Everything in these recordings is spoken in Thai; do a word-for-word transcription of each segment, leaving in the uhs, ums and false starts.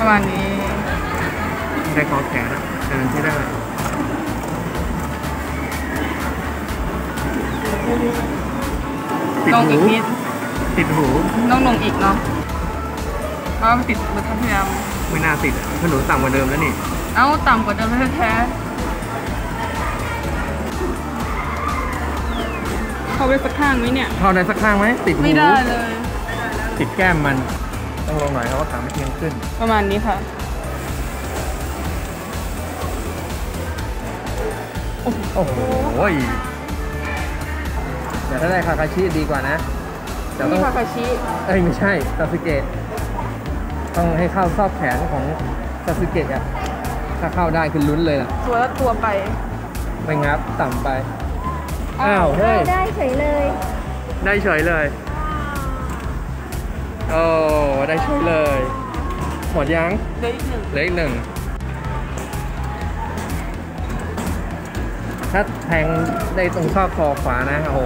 ประมาณนี้ได้คอแขนเดินที่ได้ลงอีกนิดติดหูต้องลงอีกเนาะเพราะติดเหมือนพยายามไม่น่าติดอ่ะขนมต่ำกว่าเดิมแล้วนี่เอ้าต่ำกว่าเดิมแท้ๆเข้าไปสักข้างไหมเนี่ยเข้าได้สักข้างไหมติดหูไม่ได้เลยติดแก้มมันต้องลงหน่อยเพราะว่าขาไม่เทียงขึ้นประมาณนี้ค่ะโอ้โหแต่ถ้าได้คาคาชิดีกว่านะแต่ต้องคาคาชิเอ้ยไม่ใช่ซาสึเกะต้องให้เข้าซอกแขนของซาสึเกะอ่ะถ้าเข้าได้คือลุ้นเลยล่ะตัวละตัวไปไม่งับต่ำไปอ้าวเฮ้ยได้เฉยเลยได้เฉยเลยโอ้ได้เฉยเลยหมดยังเหลืออีกหนึ่งเหลืออีกหนึ่งถ้าแทงได้ตรงซอกคอขวานะโอ้โห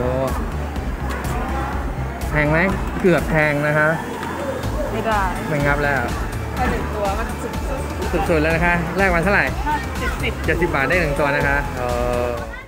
แทงไหมเกือบแทงนะคะไม่ได้ไม่งับแล้วแค่หนึ่งตัวมันสุดสุดๆแล้วนะคะแรกวันเท่าไหร่เจ็ดสิบเจ็ดสิบบาทได้หนึ่งตัวนะคะเออ